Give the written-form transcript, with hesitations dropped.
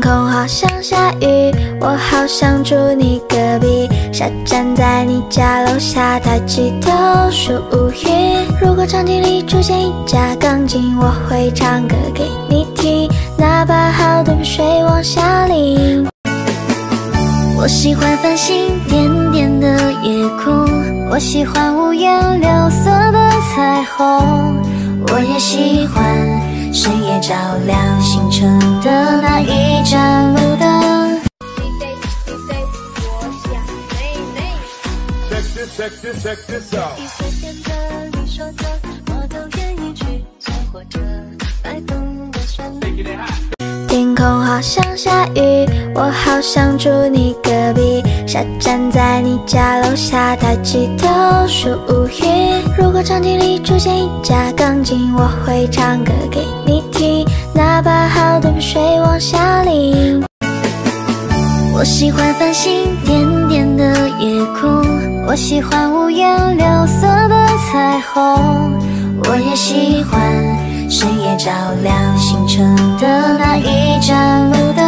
空好像下雨，我好想住你隔壁，傻站在你家楼下，抬起头数乌云。如果场景里出现一架钢琴，我会唱歌给你听，哪怕好多雨水往下淋。我喜欢繁星点点的夜空，我喜欢五颜六色的彩虹，我也喜欢深夜照亮星辰的那一盏路灯。 一随便的你说的，我都愿意去做，或者摆动的旋律。 天空好像下雨，我好想住你隔壁，傻站在你家楼下，抬起头数乌云。如果场景里出现一架钢琴，我会唱歌给你听，哪怕好多雨水往下淋。我喜欢繁星点点的夜空，我喜欢五颜六色的彩虹，我也喜欢深夜照亮星辰的那一盏路灯。